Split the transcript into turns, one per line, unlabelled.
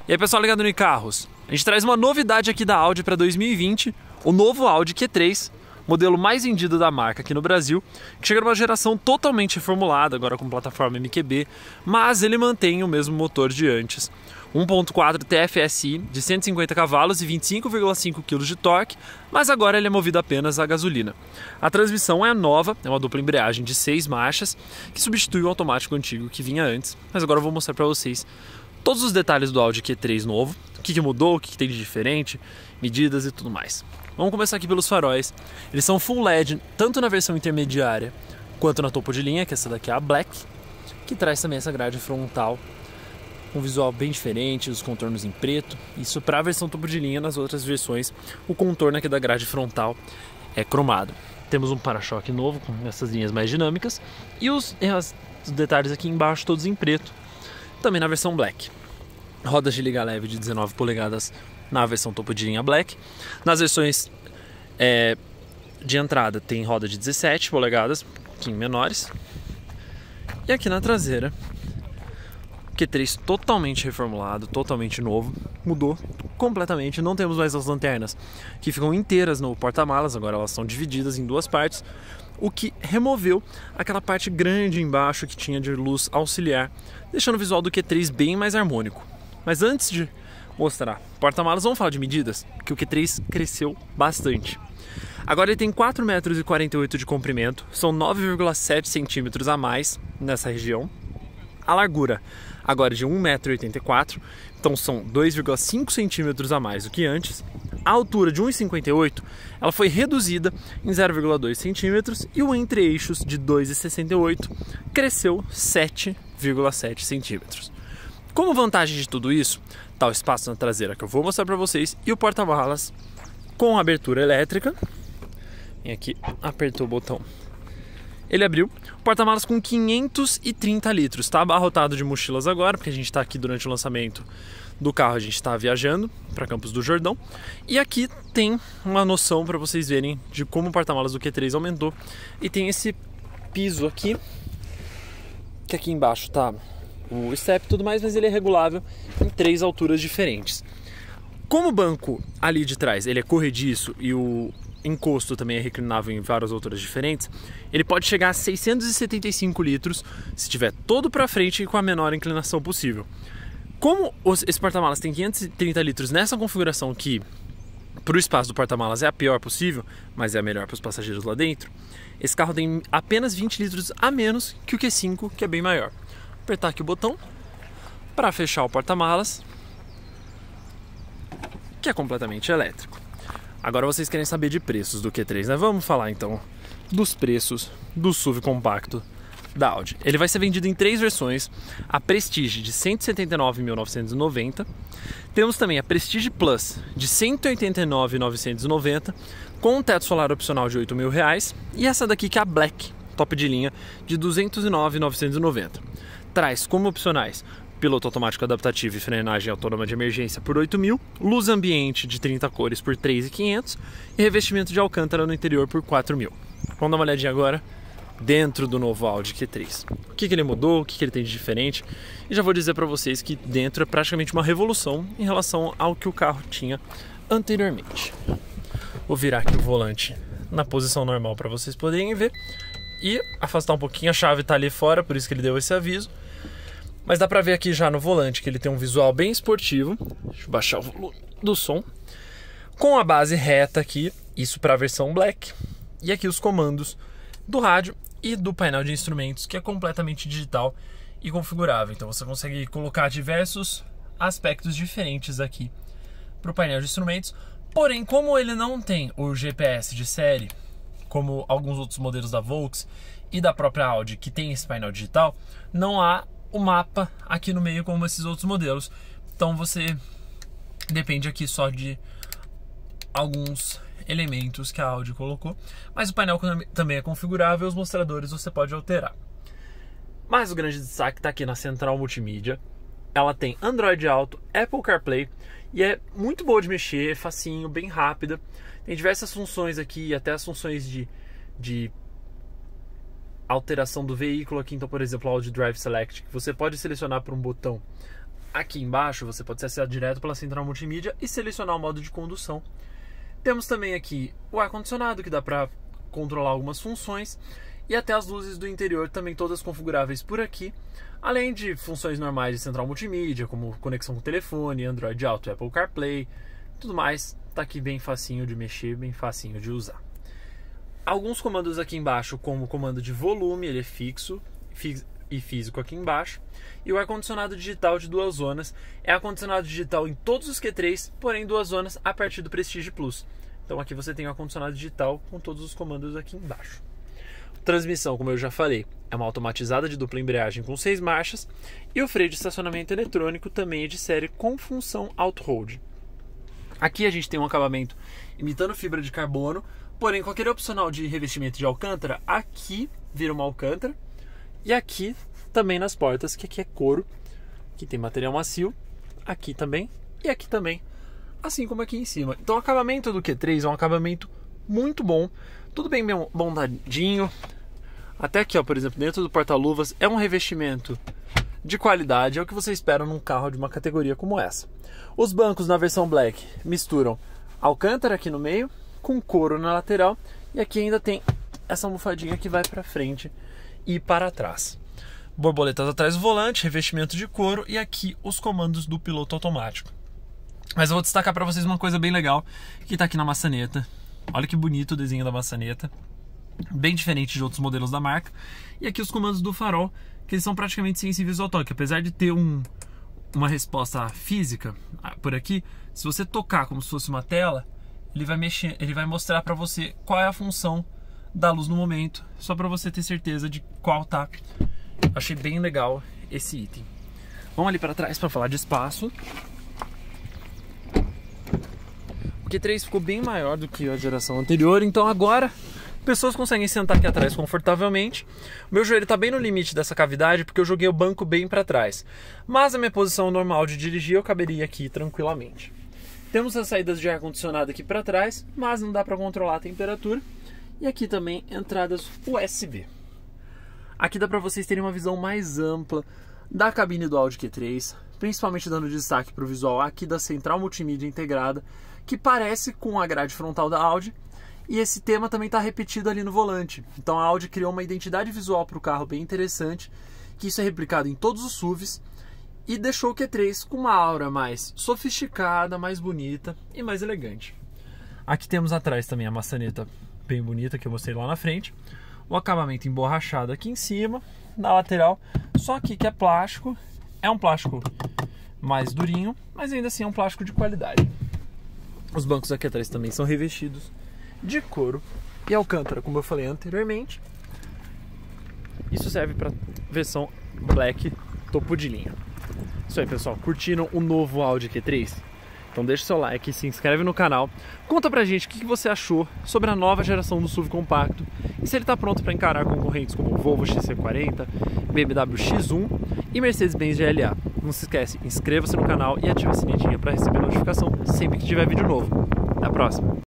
E aí pessoal ligado no iCarros, a gente traz uma novidade aqui da Audi para 2020, o novo Audi Q3, modelo mais vendido da marca aqui no Brasil, que chega numa geração totalmente reformulada, agora com plataforma MQB, mas ele mantém o mesmo motor de antes. 1.4 TFSI de 150 cavalos e 25,5 kg de torque, mas agora ele é movido apenas a gasolina. A transmissão é nova, é uma dupla embreagem de 6 marchas, que substitui o automático antigo que vinha antes, mas agora eu vou mostrar para vocês todos os detalhes do Audi Q3 novo, o que mudou, o que tem de diferente, medidas e tudo mais. Vamos começar aqui pelos faróis. Eles são full LED, tanto na versão intermediária quanto na topo de linha, que essa daqui é a Black, que traz também essa grade frontal, um visual bem diferente, os contornos em preto. Isso para a versão topo de linha. Nas outras versões, o contorno aqui da grade frontal é cromado. Temos um para-choque novo com essas linhas mais dinâmicas e os detalhes aqui embaixo todos em preto, também na versão Black. Rodas de liga leve de 19 polegadas na versão topo de linha Black. Nas versões de entrada tem roda de 17 polegadas, um pouquinho menores. E aqui na traseira, Q3 totalmente reformulado, totalmente novo, mudou completamente. Não temos mais as lanternas que ficam inteiras no porta-malas, agora elas são divididas em duas partes, o que removeu aquela parte grande embaixo que tinha de luz auxiliar, deixando o visual do Q3 bem mais harmônico. Mas antes de mostrar porta-malas, vamos falar de medidas, que o Q3 cresceu bastante. Agora ele tem 4,48 m de comprimento, são 9,7 centímetros a mais nessa região. A largura agora é de 1,84 m, então são 2,5 centímetros a mais do que antes. A altura de 1,58 m, ela foi reduzida em 0,2 centímetros e o entre-eixos de 2,68 cresceu 7,7 centímetros. Como vantagem de tudo isso, está o espaço na traseira que eu vou mostrar para vocês e o porta-malas com abertura elétrica. Vem aqui, apertou o botão, ele abriu. Porta-malas com 530 litros, está abarrotado de mochilas agora, porque a gente está aqui durante o lançamento do carro, a gente está viajando para Campos do Jordão. E aqui tem uma noção para vocês verem de como o porta-malas do Q3 aumentou. E tem esse piso aqui, que aqui embaixo está o step e tudo mais, mas ele é regulável em 3 alturas diferentes. Como o banco ali de trás ele é corrediço e o encosto também é reclinável em várias alturas diferentes, ele pode chegar a 675 litros se estiver todo para frente e com a menor inclinação possível. Como esse porta-malas tem 530 litros nessa configuração que para o espaço do porta-malas é a pior possível, mas é a melhor para os passageiros lá dentro, esse carro tem apenas 20 litros a menos que o Q5, que é bem maior. Vou apertar aqui o botão para fechar o porta-malas, que é completamente elétrico. Agora vocês querem saber de preços do Q3, né? Vamos falar então dos preços do SUV compacto da Audi. Ele vai ser vendido em 3 versões: a Prestige de 179.990, temos também a Prestige Plus de 189.990 com um teto solar opcional de R$8.000, e essa daqui que é a Black, top de linha, de 209.990. Traz como opcionais piloto automático adaptativo e frenagem autônoma de emergência por R$8.000, luz ambiente de 30 cores por R$3.500 e revestimento de alcântara no interior por R$4.000. Vamos dar uma olhadinha agora dentro do novo Audi Q3. O que ele mudou, o que ele tem de diferente, e já vou dizer para vocês que dentro é praticamente uma revolução em relação ao que o carro tinha anteriormente. Vou virar aqui o volante na posição normal para vocês poderem ver e afastar um pouquinho. A chave está ali fora, por isso que ele deu esse aviso. Mas dá pra ver aqui já no volante que ele tem um visual bem esportivo. Deixa eu baixar o volume do som. Com a base reta aqui, isso para a versão Black. E aqui os comandos do rádio e do painel de instrumentos, que é completamente digital e configurável. Então você consegue colocar diversos aspectos diferentes aqui para o painel de instrumentos. Porém, como ele não tem o GPS de série, como alguns outros modelos da Volks e da própria Audi que tem esse painel digital, não há o mapa aqui no meio como esses outros modelos. Então você depende aqui só de alguns elementos que a Audi colocou, mas o painel também é configurável, os mostradores você pode alterar. Mas o grande destaque está aqui na central multimídia. Ela tem Android Auto, Apple CarPlay e é muito boa de mexer, facinho, bem rápida. Tem diversas funções aqui, até as funções de alteração do veículo aqui. Então, por exemplo, o Audi Drive Select, que você pode selecionar por um botão Aqui embaixo você pode acessar direto pela central multimídia e selecionar o modo de condução. Temos também aqui o ar-condicionado, que dá para controlar algumas funções, e até as luzes do interior também todas configuráveis por aqui, além de funções normais de central multimídia, como conexão com telefone, Android Auto, Apple CarPlay, tudo mais. Tá aqui bem facinho de mexer, bem facinho de usar. Alguns comandos aqui embaixo, como o comando de volume, ele é fixo e físico aqui embaixo. E o ar-condicionado digital de 2 zonas é ar-condicionado digital em todos os Q3, porém 2 zonas a partir do Prestige Plus. Então aqui você tem o ar-condicionado digital com todos os comandos aqui embaixo. Transmissão, como eu já falei, é uma automatizada de dupla embreagem com 6 marchas, e o freio de estacionamento eletrônico também é de série com função auto-hold. Aqui a gente tem um acabamento imitando fibra de carbono, porém com aquele opcional de revestimento de alcântara, aqui vira uma alcântara, e aqui também nas portas, que aqui é couro, aqui tem material macio, aqui também e aqui também, assim como aqui em cima. Então o acabamento do Q3 é um acabamento muito bom, tudo bem montadinho. Até aqui, ó, por exemplo, dentro do porta-luvas é um revestimento de qualidade, é o que você espera num carro de uma categoria como essa. Os bancos na versão Black misturam alcântara aqui no meio com couro na lateral, e aqui ainda tem essa almofadinha que vai para frente e para trás. Borboletas atrás do volante, revestimento de couro, e aqui os comandos do piloto automático. Mas eu vou destacar para vocês uma coisa bem legal que está aqui na maçaneta. Olha que bonito o desenho da maçaneta, bem diferente de outros modelos da marca. E aqui os comandos do farol, que eles são praticamente sensíveis ao toque. Apesar de ter uma resposta física por aqui, se você tocar como se fosse uma tela, ele vai mexer, ele vai mostrar para você qual é a função da luz no momento, só para você ter certeza de qual tá. Achei bem legal esse item. Vamos ali para trás para falar de espaço. O Q3 ficou bem maior do que a geração anterior, então agora pessoas conseguem sentar aqui atrás confortavelmente. O meu joelho está bem no limite dessa cavidade porque eu joguei o banco bem para trás, mas a minha posição normal de dirigir eu caberia aqui tranquilamente. Temos as saídas de ar condicionado aqui para trás, mas não dá para controlar a temperatura. E aqui também entradas USB. Aqui dá para vocês terem uma visão mais ampla da cabine do Audi Q3, principalmente dando destaque para o visual aqui da central multimídia integrada, que parece com a grade frontal da Audi, e esse tema também está repetido ali no volante. Então a Audi criou uma identidade visual para o carro bem interessante, que isso é replicado em todos os SUVs, e deixou o Q3 com uma aura mais sofisticada, mais bonita e mais elegante. Aqui temos atrás também a maçaneta bem bonita que eu mostrei lá na frente, o acabamento emborrachado aqui em cima, na lateral, só aqui que é plástico, é um plástico mais durinho, mas ainda assim é um plástico de qualidade. Os bancos aqui atrás também são revestidos de couro e alcântara, como eu falei anteriormente. Isso serve para versão Black topo de linha. Isso aí, pessoal, curtiram o novo Audi Q3? Então deixa o seu like, se inscreve no canal, conta pra gente o que você achou sobre a nova geração do SUV compacto e se ele está pronto para encarar concorrentes como o Volvo XC40, BMW X1 e Mercedes-Benz GLA. Não se esquece, inscreva-se no canal e ative a sinetinha para receber notificação sempre que tiver vídeo novo. Até a próxima!